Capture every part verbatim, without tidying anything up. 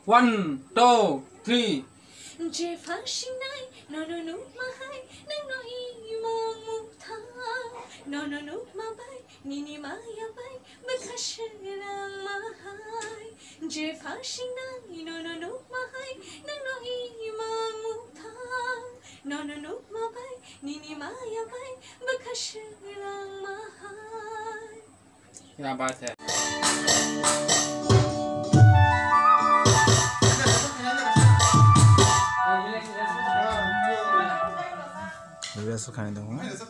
One, two, three. Je fascinai, no no no mahai, nang no imamutha, no no no mabai, nini maya bai, bakashira mahai. Je fascinai, no no no mahai, nang no imamutha, no no no mabai, nini maya bai, bakashira mahai. क्या बात है। Biasa kan itu.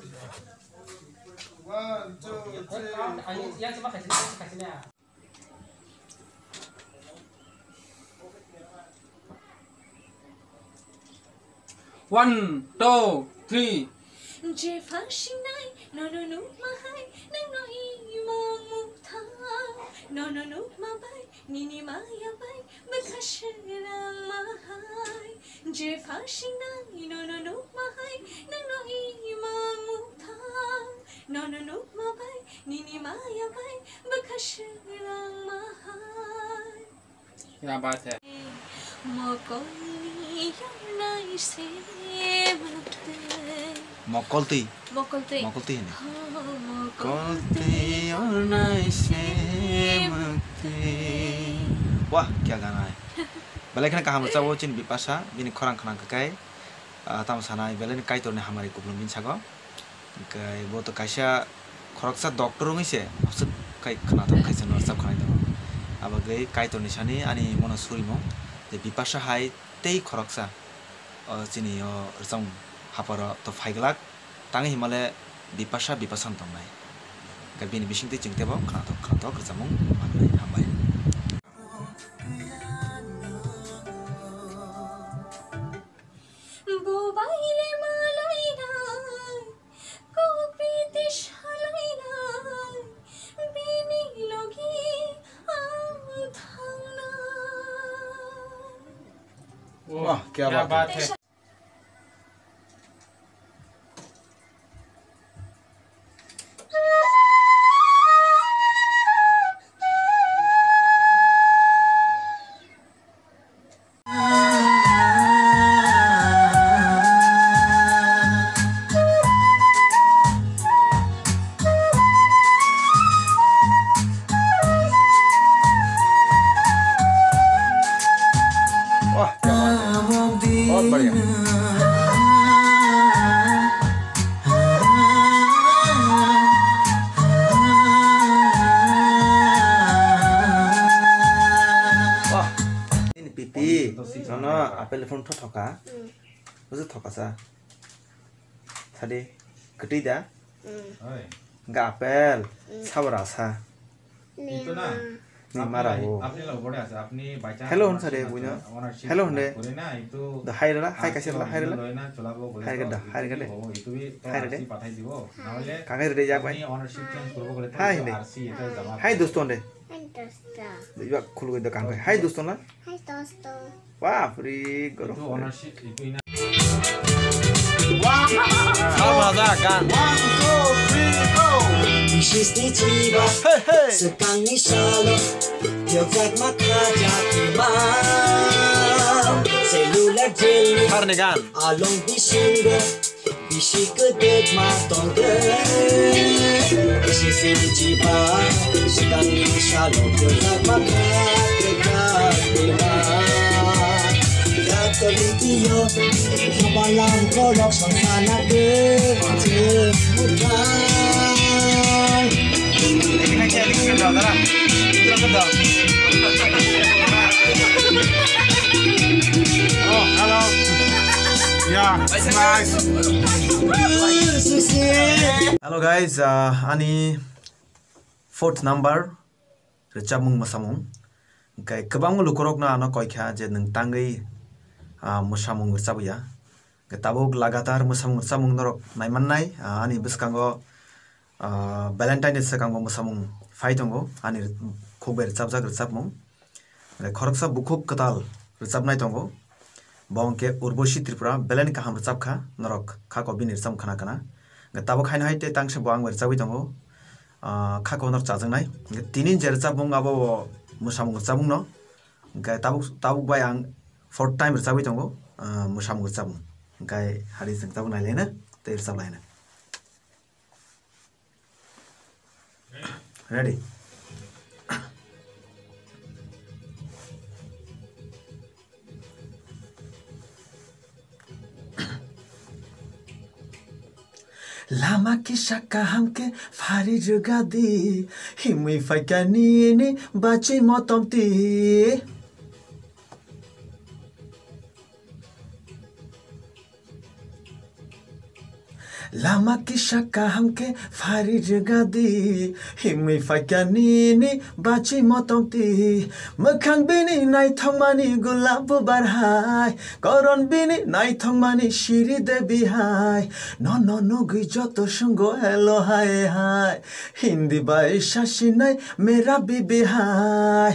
One, two, three. Je fascinai, no no no mahai, nang no imamutha, no no no mabai, nini maya bai, bakashira mahai. Je fascinai, no no no mahai, nang no imamutha, no no no mabai, nini maya bai, bakashira mahai. क्या बात है। Mokoli yanai se mukte. Mokolti. Mokolti. Mokolti ini. Mokolti और नहीं से मते वाह क्या गाना है भले खाने कहाँ बच्चा वो चिन बिपाशा बिनी खरांग खरांग काय ताम साना भले ने काय तो ने हमारे कुपलम बिन छागो काय वो तो कैसा खरक सा डॉक्टर होंगे से अब सब काय खाना तो कैसे नर्स सब खाना तो अब गए काय तो निशानी आनी मोना सुरी मो जे बिपाशा हाई तेई खरक सा चिनी रसम हापर तो फाइगलाक तांगे हिमालय बिपाशा बिपासन तो नहीं Kabin bising tu jeng tebak kantor kantor kerjamung mana hambai. Bobaile malaina, kopi tishalaina, bini logi amthana. वाह क्या बात है। बहुत बढ़िया। वाह ini pipi sono apel phone tho thoka buzu thoka sa tadi gede da enggak apel sabra sa itu na ni marah wo apni lo bode ase apni bacha hello hon sare bunya hello hon de na itu da hai la hai kaise la hai la loina cholabo bole hai gada hai gada itu bi hai de pathai dibo nahole kagai de jak bai apni ownership change korbo gole hai de rc eta jama hai doston de Hai dosto. iba khulu de kang hai doston la Hai dosto. wah free goro itu ownership itu ina sama kan Bisnis ni tiba, sekang ni salo, dia kat maka jati mam. Seluler jeli, karne kan along bisinga, bisi kedet matong de. Bisnis ni tiba, sekang ni salo, dia kat maka jati mam. Kata video, kabalang kolok sang anak de, bukan. Ini kayak ini kan dah, itu kan dah. Oh, hello. Yeah, nice. Hello guys, uh, ani fourth number recabung masamung. Kai kebang lukorok na ano koi kya je neng tangai musamung recabu ya. Ketabuk lagatar musamung resamung norok naiman nai ani biskango Valentine is sakang musamung fight ongo ani khogber recabjak recabmung. Khoroksa bukhuk katal recab nai tongo. Bongke urboshi Tripura belen kaham recab kha norok kha ko binir sam khana kana. Tabuk hain haite tangse boang recabi tongo. Kha ko norok chajang nai. Tinin je recabmung abo musamung recabmung no. Engkai tabuk tabuk bai ang fourth time rchabai tongo musam gurchabung. Engkai hari jeng tabuk nailena tei rchaplaina. Ready? Lama kisah kaham ke fari juga di himui faikani ini baci motom ti. Lama kisah kaham ke fari juga di himui faikani ini baci motom ti. Mekhang bini nai thong mani gulab barhai koron bini nai thong mani shiri debi hai no no no gui joto sungo hello hi hi hindi bai shashi nai mera bibi hai.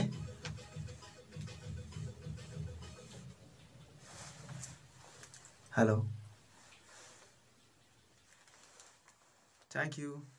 Hello. Thank you.